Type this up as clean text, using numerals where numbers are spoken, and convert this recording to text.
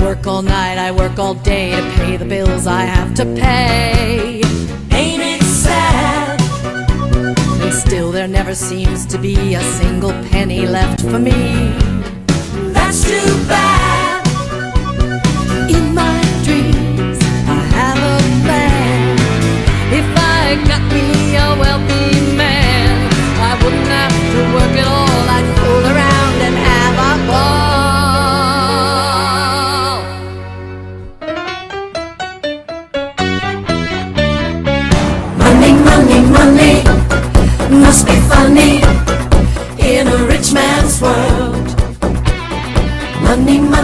work all night, I work all day to pay the bills I have to pay. Ain't it sad? And still there never seems to be a single penny left for me. That's too bad. In my dreams I have a plan. If I got me a wealthy man, I wouldn't have to work at all. I'd fool around and have a ball. Money, money, money must be funny in a rich man's world. Money, money